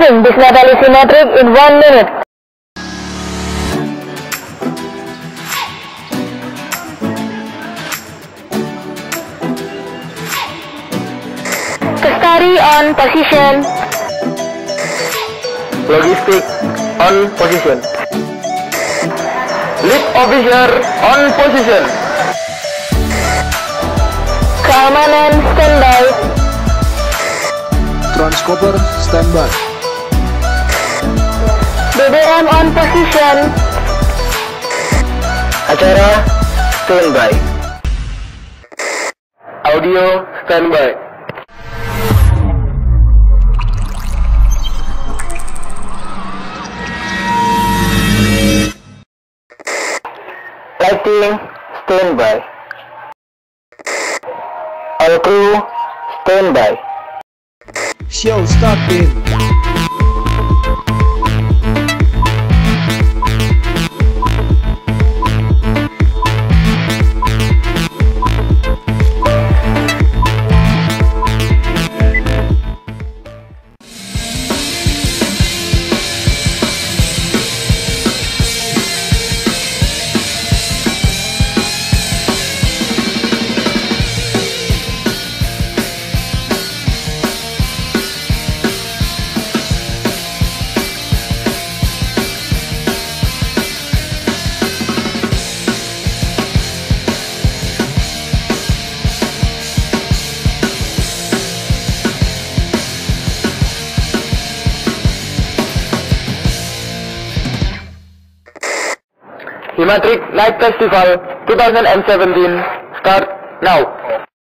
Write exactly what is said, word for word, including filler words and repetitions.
Finishing this Natalie Symmetric in one minute. Kastari on position. Logistic on position. Lead officer on position. Keamanan standby. Transkopper standby. B B M on position. Acara standby. Audio standby. Lighting standby. All crew standby. Show starting. Symmetric Light Festival twenty seventeen start now.